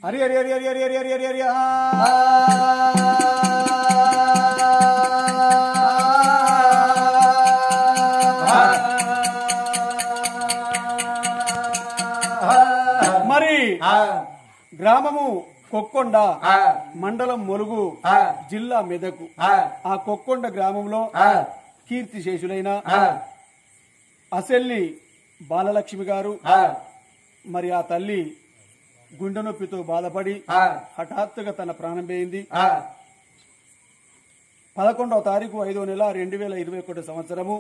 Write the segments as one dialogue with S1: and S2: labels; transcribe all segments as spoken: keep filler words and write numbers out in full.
S1: హరి హరి హరి హరి హరి హరి హరి హరి హరి మరి గ్రామము కొక్కొండ, మండలం ములుగు, జిల్లా మెదకు. ఆ కొక్కొండ గ్రామంలో కీర్తిశేషులైన అసెల్లి బాలలక్ష్మి గారు మరి ఆ తల్లి గుండె నొప్పితో బాధపడి హఠాత్తుగా తన ప్రాణం పోయింది. పదకొండవ తారీఖు ఐదో నెల రెండు వేల ఇరవై ఒకటి సంవత్సరము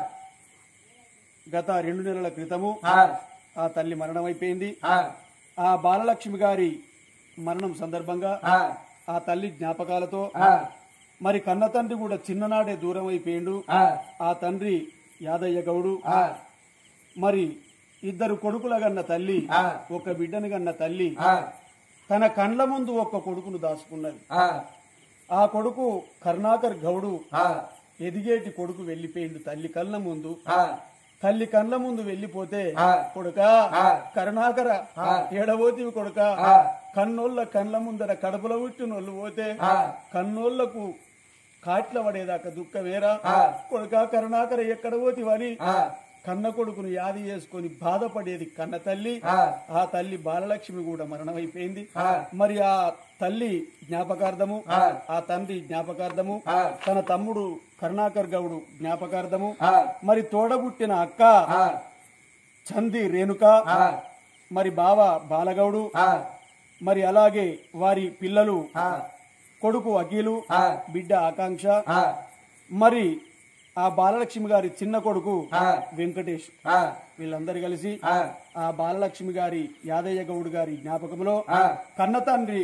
S1: గత రెండు నెలల క్రితము ఆ తల్లి మరణం అయిపోయింది. ఆ బాలలక్ష్మి గారి మరణం సందర్భంగా ఆ తల్లి జ్ఞాపకాలతో మరి కన్న తండ్రి కూడా చిన్ననాడే దూరం అయిపోయిండు. ఆ తండ్రి యాదయ్య గౌడు మరి ఇద్దరు కొడుకుల గన్న తల్లి, ఒక బిడ్డను గన్న తల్లి తన కండ్ల ముందు ఒక కొడుకును దాచుకున్నది. ఆ కొడుకు కరుణాకర్ గౌడు ఎదిగేటి కొడుకు వెళ్లిపోయిండు తల్లి కళ్ళ ముందు. తల్లి కండ్ల ముందు వెళ్లిపోతే కొడుక కరుణాకర ఏడబోతివి కొడుక, కన్నోళ్ళ కండ్ల ముందర కడపల పుట్టినోళ్ళు పోతే కన్నోళ్లకు కాట్ల పడేదాకా దుఃఖమేరా కొడుక కరుణాకర ఎక్కడ పోతివని కన్న కొడుకును యాది చేసుకుని బాధపడేది కన్న తల్లి. ఆ తల్లి బాలలక్ష్మి కూడా మరణమైపోయింది. మరి ఆ తల్లి జ్ఞాపకార్థము, ఆ తండ్రి జ్ఞాపకార్థము, తన తమ్ముడు కరుణాకర్ గౌడు జ్ఞాపకార్థము, మరి తోడబుట్టిన అక్క చంది రేణుక, మరి బావ బాలగౌడు, మరి అలాగే వారి పిల్లలు కొడుకు అఖిలు, బిడ్డ ఆకాంక్ష, మరి ఆ బాలలక్ష్మి గారి చిన్న కొడుకు వెంకటేష్, వీళ్ళందరూ కలిసి ఆ బాలలక్ష్మి గారి యాదయ్య గౌడ్ గారి జ్ఞాపకంలో కన్న తండ్రి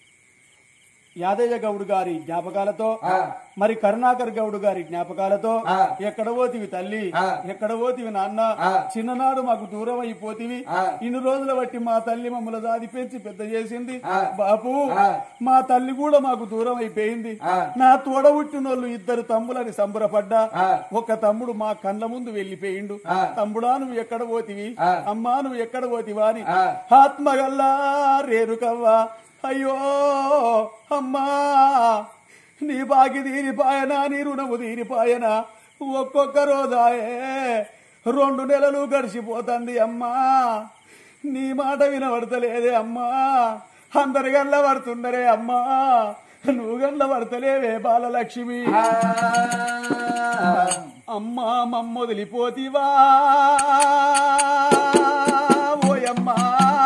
S1: యాదయ్య గౌడ్ గారి జ్ఞాపకాలతో మరి కరుణాకర్ గౌడ్ గారి జ్ఞాపకాలతో ఎక్కడ పోతివి తల్లి, ఎక్కడ పోతివి నాన్న, చిన్ననాడు మాకు దూరం అయిపోతివి, ఇన్ని రోజుల బట్టి మా తల్లి మమ్మల్ని దాది పెంచి పెద్ద చేసింది బాపు, మా తల్లి కూడా మాకు దూరం అయిపోయింది, నా తోడబుట్టినోళ్ళు ఇద్దరు తమ్ములని సంబరపడ్డా ఒక తమ్ముడు మా కండ్ల ముందు వెళ్లిపోయిండు, తమ్ముడా నువ్వు ఎక్కడ పోతివి, అమ్మా నువ్వు ఎక్కడ పోతివా అని ఆత్మగల్లా రేరుకవ్వా అయ్యో అమ్మా నీ బాకి తీరిపాయనా, నీ రుణము తీరిపాయనా, ఒక్కొక్క రోజాయే రెండు నెలలు గడిచిపోతుంది అమ్మా, నీ మాట వినబడతలేదే అమ్మా, అందరి గల్ల పడుతుండరే అమ్మా, నువ్వు గల్ల పడతలేవే బాలలక్ష్మి, అమ్మా మమ్మొదిలిపోతివా ఓయమ్మా,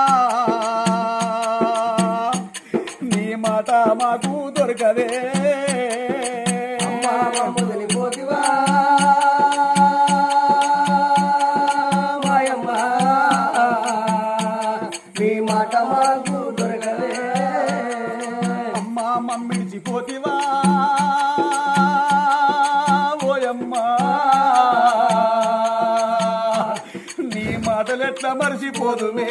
S1: మాట మాకు దొరకదే
S2: మొదలిపోతివా మాయమ్మా, నీ మాట మాకు దొరకదే
S1: అమ్మా మమ్మిడిచిపోతివా ఓయమ్మా, నీ మాటలెట్లా మరిచిపోదువే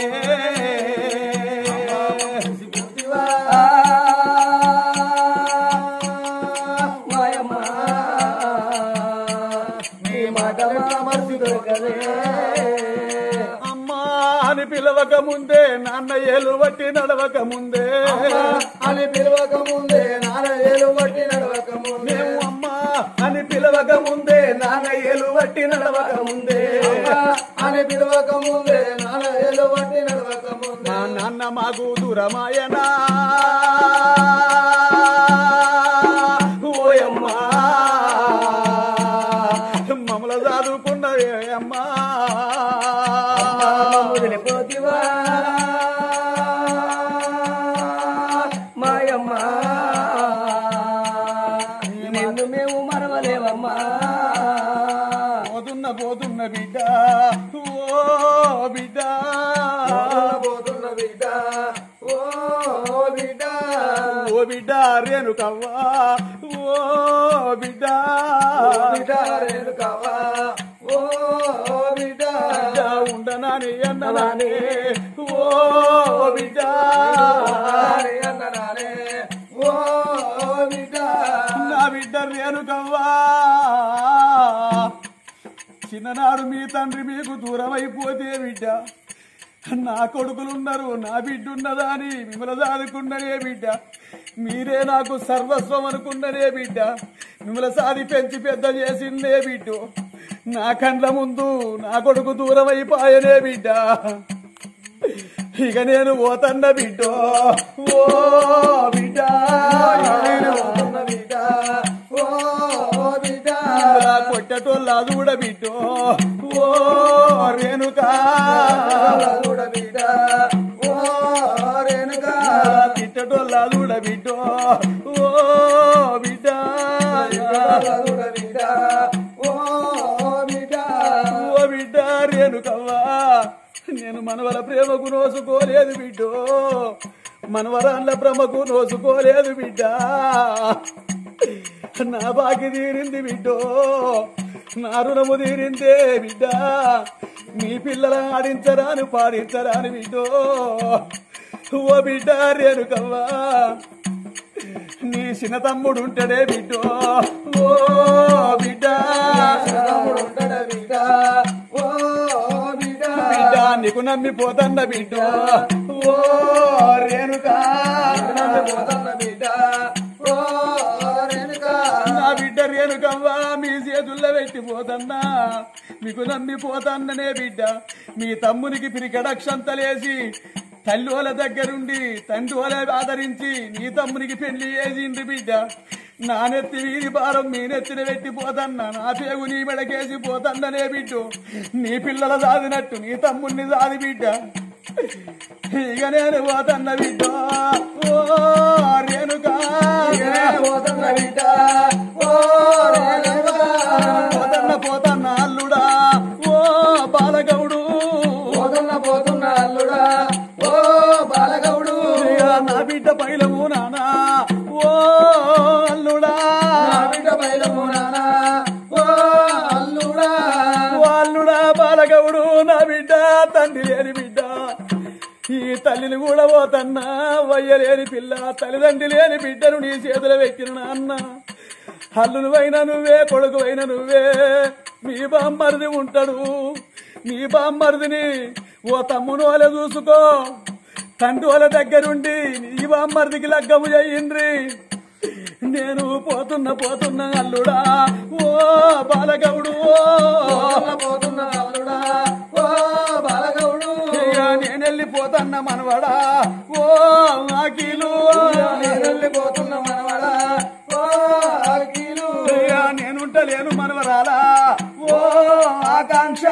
S1: అమ్మా అని పిలవక ముందే నాన్న ఏలు బట్టి నడవక ముందే,
S2: అని పిలవక ముందే నాన్న ఏలు బట్టి నడవక ముందే,
S1: అమ్మా అని పిలవక ముందే నాన్న ఏలు బట్టి నడవక ముందే,
S2: అని పిలవక ముందే నాన్న ఏలు బట్టి నడవక ముందే,
S1: మా నాన్న మాకు దూరమాయనా ఓయమ్మా, మమ్మల్ని చదువుకున్నవే అమ్మా,
S2: వదిలిపోతివా మాయమ్మా, నిన్ను మేము మరవలేవమ్మా,
S1: పోతున్న పోతున్న బిడ్డ ఓ బిడ్డ,
S2: పోతున్న బిడ్డ ఓ బిడ్డ,
S1: ఓ బిడ్డ రేణుకవ్వా ఓ బిడ్డ,
S2: బిడ్డ రేణుకవ్వా ఓ బిడ్డ,
S1: ఉండనాని అన్ననానే ఓ బిడ్డ,
S2: అన్ననానే ఓ బిడ్డ,
S1: నా బిడ్డ రేణుకవ్వా, చిన్ననాడు మీ తండ్రి మీకు దూరం అయిపోతే బిడ్డ నా కొడుకులున్నారు, నా బిడ్డ ఉన్నదా అని మిమ్మల్ని సాదుకున్ననే బిడ్డ. మీరే నాకు సర్వస్వం అనుకున్ననే బిడ్డ. మిమ్మల్ని సాది పెంచి పెద్ద చేసిందే బిడ్డ. నా కండ్ల ముందు నా కొడుకు దూరం అయిపోయనే బిడ్డ. ఇక నేను పోతన్న బిడ్డ. ఓ బిడ్డ
S2: బిడ్డ ఓ బిడ్డ
S1: కొట్టటోళ్ళ కూడా బిడ్డ. ఓ రేణుకా
S2: బిడ్డ ఓ రేణుకా
S1: తిట్టటోళ్ళ కూడా బిడ్డ. ఓ బిడ్డ
S2: బిడ్డ ఓ బిడ్డ
S1: ఓ బిడ్డ రేణుకవ్వా, నేను మనవల ప్రేమకు నోసుకోలేదు బిడ్డో, మనవరాళ్ళ ప్రేమకు నోసుకోలేదు బిడ్డ. నా బాకి తీరింది బిడ్డో, నా రుణము తీరిందే బిడ్డ. మీ పిల్లల ఆడించరాను పాడించరాను బిడ్డో. ఓ బిడ్డ రేణుకవ్వా, నీ చిన్న తమ్ముడు ఉంటాడే బిడ్డో. ఓ బిడ్డ
S2: ఉంటాడ బిడ్డ ఓ బిడ్డ
S1: బిడ్డ నీకు నమ్మిపోతన్న బిడ్డ. ఓ రేణుకా
S2: పోతన్న బిడ్డ ఓ రేణుకా
S1: నా బిడ్డ రేణుకవ్వా, మీ చేతుల్లో పెట్టిపోతన్నా, మీకు నమ్మిపోతన్ననే బిడ్డ. మీ తమ్మునికి పిరికడక్షంతలేసి తల్లిోల దగ్గరుండి తండ్రిోల ఆదరించి నీ తమ్మునికి పెళ్లి చేసింది బిడ్డ. నా నెత్తి వీధి భారం మీ నెత్తిన పెట్టిపోతన్నా, నా పేగు నీ మెడకేసి పోతన్ననే బిడ్డ. నీ పిల్లల సాదినట్టు నీ తమ్ముడిని సాది బిడ్డ. ఇక నేను పోతన్న బిడ్డ. ఓ రేణుకా
S2: పోతన్న బిడ్డ ఓ రేణుకా
S1: పోతన్న పోతన్న అల్లుడా. ఓ బాలగౌడు
S2: పోతున్న పోతున్న అల్లుడా ఓ బాలగౌడు
S1: ఇక నా బిడ్డ పైలము నానా. ఓ అల్లుడా
S2: నా బిడ్డ బయలము నానా ఓ అల్లుడా
S1: ఓ అల్లుడా బాలగౌడు, నా బిడ్డ తండ్రి లేని బిడ్డ. ఈ తల్లిని కూడా పోతన్నా, వయ్యలేని పిల్ల తల్లిదండ్రి లేని బిడ్డను నీ చేతులు పెట్టిన నాన్న. అల్లును అయినా నువ్వే, కొడుకు అయినా నువ్వే. మీ బామ్మరిది ఉంటాడు, మీ బామ్మరిదిని ఓ తమ్మును వాళ్ళ చూసుకో. తండ్రి వాళ్ళ దగ్గరుండి నీ బామ్మరిదికి లగ్గము చేయండ్రి. నేను పోతున్న పోతున్న అల్లుడా. ఓ బాలగౌడు
S2: పోతున్న పోతున్న అల్లుడా ఓ బాలగౌడు
S1: ఇక నేను వెళ్ళిపోతున్న మనవడా. ఓ ఆకీలు
S2: వెళ్ళిపోతున్న మనవడా ఓ అఖిలు
S1: ఇక నేనుంటలేను మనవరాలా. ఓ ఆకాంక్ష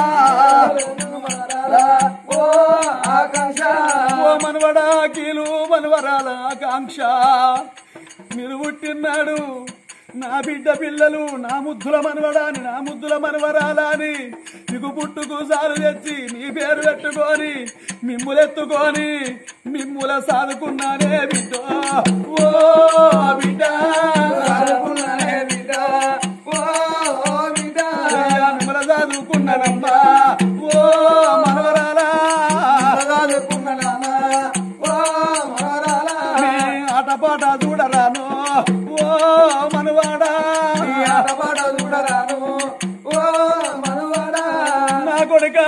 S2: మనవరాలా ఓ ఆకాంక్ష
S1: ఓ మనవడా కీలు మనవరాల ఆకాంక్ష. మీరు పుట్టినాడు నా బిడ్డ పిల్లలు నా ముద్దుల మనవడాని నా ముద్దుల మనవరాలని నీకు పుట్టుకు సారు తెచ్చి నీ పేరు పెట్టుకొని మిమ్ములెత్తుకొని మిమ్ముల సాదుకున్నానే బిడ్డ. ఓ బిడ్డ
S2: అనుకున్నానే బిడ్డ ఓ బిడ్డ
S1: మిమ్మల సాదుకున్నానమ్మా. ఓ మనవరాలా
S2: అనుకున్నానా ఓ మనవరాలా
S1: నీ ఆటపాట చూడరాను. ఓ మనవాడా
S2: ఈ ఆటపాట చూడరాను ఓ మనవాడా
S1: నా కొడుకా.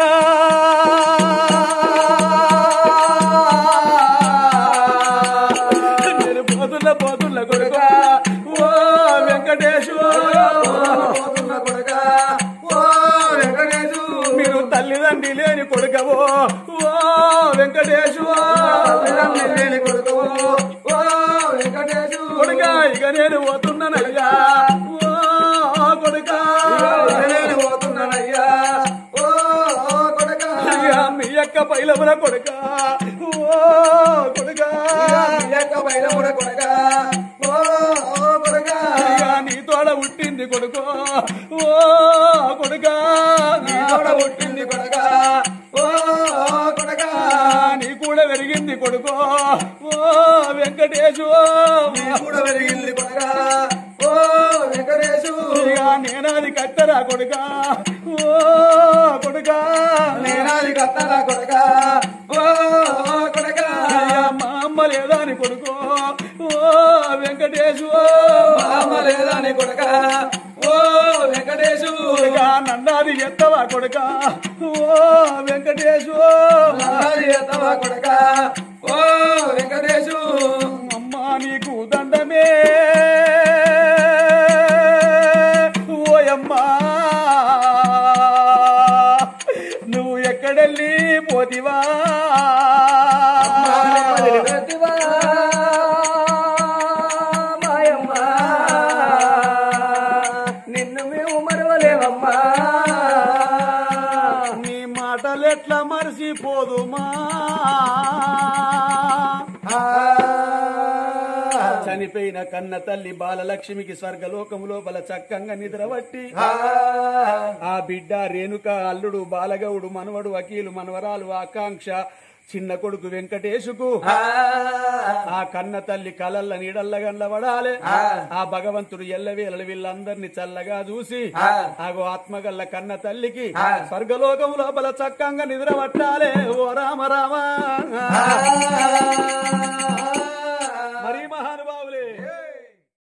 S1: నేను పోతున్న పోతున్న కొడుకా. ఓ వెంకటేశ్వర
S2: పోతున్న కొడుకా ఓ వెంకటేశు
S1: మీరు తల్లిదండ్రి లేని కొడుకవో. ఓ వెంకటేశ్వర
S2: లేని కొడుకు ఓ వెంకటేశు
S1: కొడుకా, ఇక నేను పోతున్నానయ్యా. ఓ కొడుకా,
S2: నేను పోతున్నానయ్యా ఓ కొడుకా
S1: ఇక మీ యొక్క పైలమున కొడుకా. ఓ కొడుకా,
S2: ఈ యొక్క బయలుముడ కొడుకా ఓ కొడుకా
S1: ఇక నీ తోడ పుట్టింది కొడుకో. ఓ కొడుకా,
S2: నీ తోడ పుట్టింది కొడుకా ఓ కొడుకా
S1: నీ కూడా పెరిగింది కొడుకో. ఓ వెంకటేశు
S2: నీ కూడా పెరిగింది కొడుకా ఓ వెంకటేశు
S1: ఇక నేనాది కట్టరా కొడుకా. ఓ కొడుకా,
S2: నేనాది కత్తరా కొడుకా ఓ కొడుకా
S1: ఇక మా అమ్మ లేదా అని కొడుకో. ఓ వెంకటేశు
S2: అమ్మ లేదా నీ కొడుకా ఓ వెంకటేశు
S1: కొడుక నన్నాది ఎత్తవా కొడుక ఓ వెంకటేశు
S2: నాది ఎత్తవా కొడుక ఓ వెంకటేశు
S1: అమ్మా నీకు దండమే ఓయమ్మా నువ్వు ఎక్కడెళ్ళి పోతివా
S2: వదిలిపెట్టివా మాయమ్మ నిన్ను మేము మరవలేమమ్మా
S1: నీ మాటలెట్లా మరిసిపోదుమా చనిపోయిన కన్న తల్లి బాలలక్ష్మికి స్వర్గలోకము లోపల చక్కంగా నిద్రవట్టి ఆ బిడ్డ రేణుక అల్లుడు బాలగౌడు మనవడు వకీలు మనవరాలు ఆకాంక్ష చిన్న కొడుకు వెంకటేశుకు ఆ కన్న తల్లి కలల్ల నీడల్ల గండ్ల పడాలి ఆ భగవంతుడు ఎల్లవేళలు వీళ్ళందరినీ చల్లగా చూసి ఆగో ఆత్మగల్ల కన్న తల్లికి స్వర్గలోకము లోపల చక్కంగా నిద్ర పట్టాలే ఓ రామ రామ